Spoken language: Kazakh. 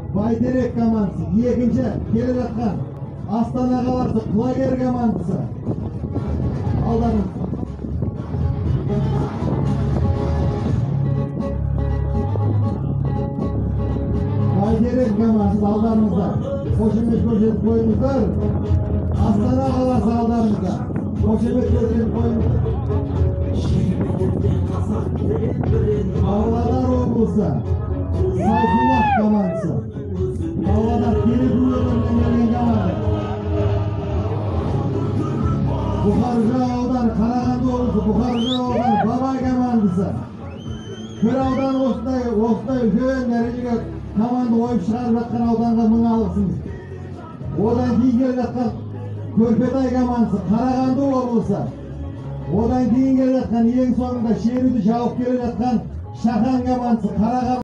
Bayterek командасы, екінші келе жатқан Астана қаласы Құлагер командасы. Алдарыңыз. Bayterek командасы алдарыңызда. Қошемет көрсетіп қойыңыздар. Астана қаласы алдарыңызда. Қошемет көрсетіп қойыңыздар. Павлодар облысы Сайфуллах командасы. Павлодар Керекул өңірінен келген команда. Бұқаржы ауданы, Қарағанды облысы Бұқаржы ауданы Бабай командасы. Бір аудан осындай үлкен дәрежеге команда ойып шығарып жатқан ауданға мың алғысымыз. Одан кейін келе жатқан Көрпетай командасы Қарағанды облысы. Одан кейін келе жатқан ең соңында шеруді жауып келе жатқан Шахан командасы Қарағанды